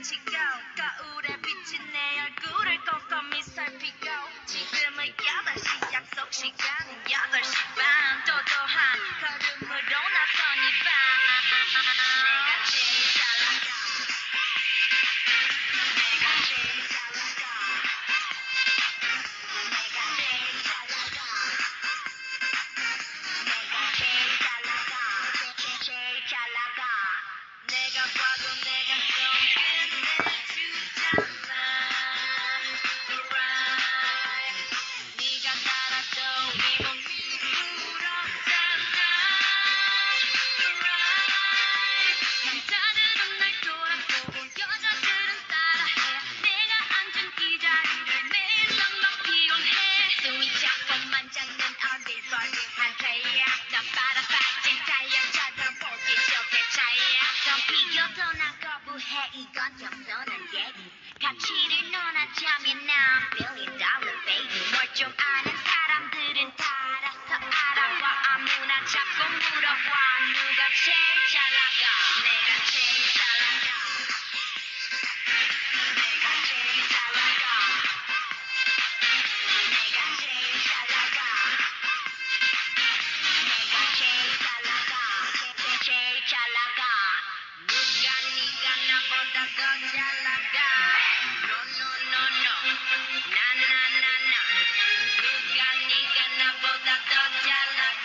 스치고 거울에 비친 내 얼굴을 꼼꼼히 살피고 지금은 8시 약속 시간은 8시 반 도도한 걸음으로 나선 이 밤 내가 제일 잘 나가 내가 제일 잘 나가 내가 제일 잘 나가 내가 제일 잘 나가 제일 잘 나가 내가 봐도 내가 좀 끝내주잖아 Alright 네가 살아도 이 몸이 부럽잖아 Alright 남자들은 날 돌아보고 여자들은 따라해 내가 앉은 이 자리를 매일 넌막 피곤해 숨이 자꾸만 잡는 어딜버딜한 player 넌 바라봐진 타이어처럼 보기 좋게 차이야 넌 비교도 난 거부해 이건 겸손한 얘기 가치를 논하자면 난 $1 billion baby 뭘 좀 아는 사람들은 다 알아서 알아봐 아무나 자꾸 물어봐 누가 제일 잘 나가 내가 제일 잘 나가 내가 제일 잘 나가 내가 제일 잘 나가 내가 제일 잘 나가 제일 잘 나가 누가 네가 나보다 더 잘 나가 No no no no 나 누가 네가 나보다 더 잘 나가